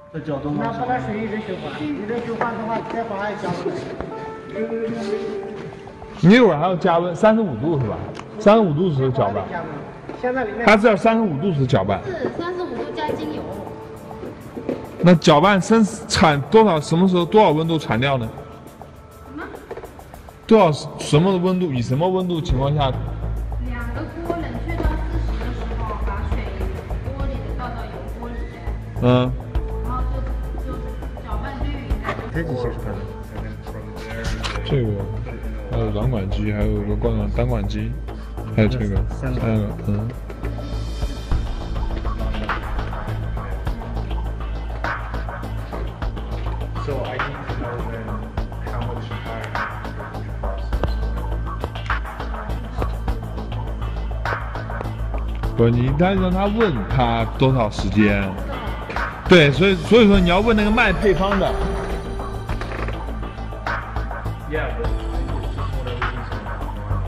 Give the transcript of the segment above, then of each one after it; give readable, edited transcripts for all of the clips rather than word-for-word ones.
这搅动那把它水一直循环，一直循环的话，再把它加温。 你一会儿还要加温，35度是吧？35度时搅拌。 现在里面它是要35度时搅拌。 是35度加精油。 那搅拌产多少？什么时候多少温度产掉呢？ 什么？ 多少什么温度？以什么温度情况下？ 2个锅冷却到40的时候，把水锅里的倒到油锅里面。 嗯。 然后就搅拌均匀的。 这几些是干的。 这个还有软管机，还有一个单管机，还有这个3个，嗯。 So I need to know then how much time to process. 不，你得让他问他多少时间。对，所以说你要问那个卖配方的。 Yeah, but it's just one of the things on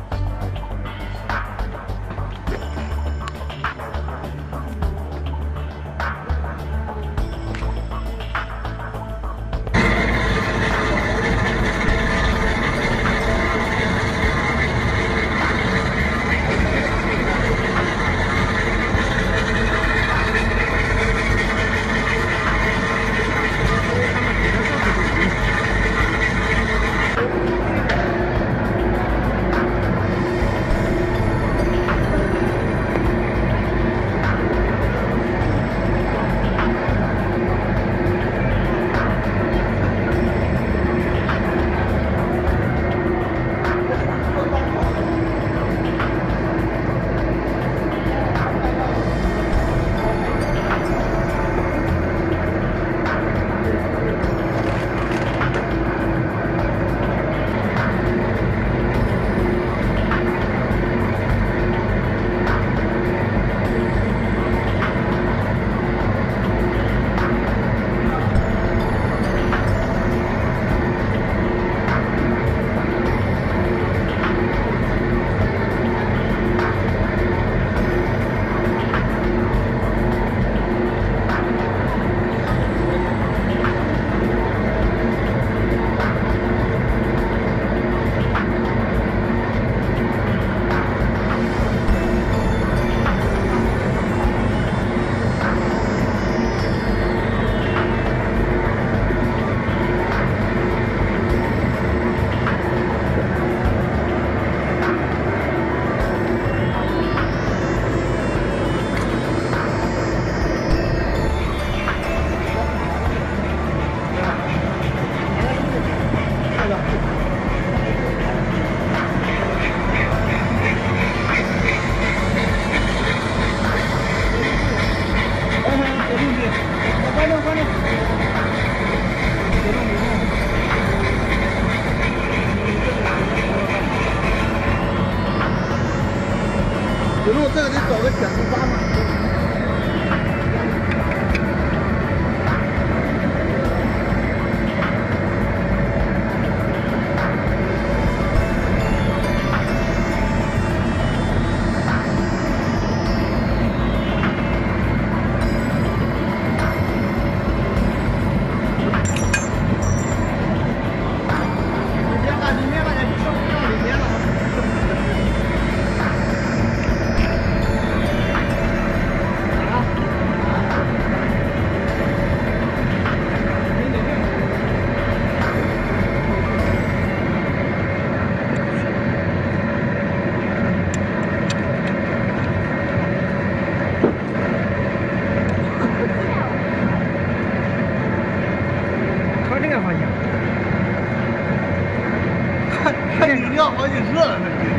不用这个得找个剪子扎嘛。看你撂好几次了，这。